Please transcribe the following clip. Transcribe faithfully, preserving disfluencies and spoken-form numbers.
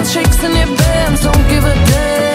shakes and your bands don't give a damn.